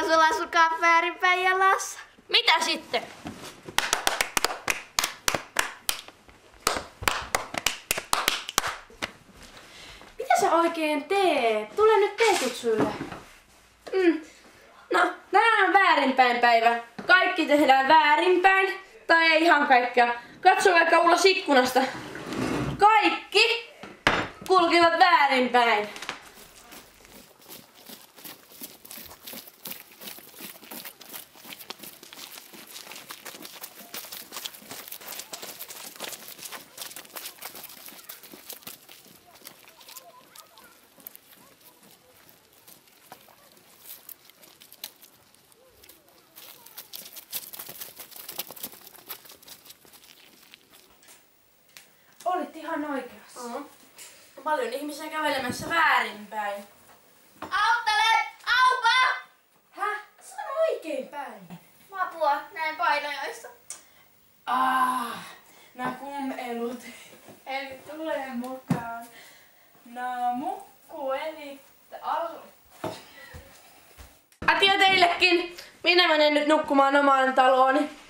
sulla sukat väärinpäin jalassa. Mitä sitten? Mitä sä oikein teet? Tule nyt teekutsuille. No, tänään on väärinpäin päivä. Kaikki tehdään väärinpäin. Tai ei ihan kaikkea. Katso vaikka ulos ikkunasta. Kaikki kulkevat väärinpäin. Olit ihan oikeassa. On paljon ihmisiä kävelemässä väärinpäin. Auttele! Auta! Häh? Se on oikeinpäin. Apua, näin Painajaisissa. Nää kumelut. Eli tulee mukaan. Mukku eli Adio teillekin. Minä menen nyt nukkumaan omaan talooni.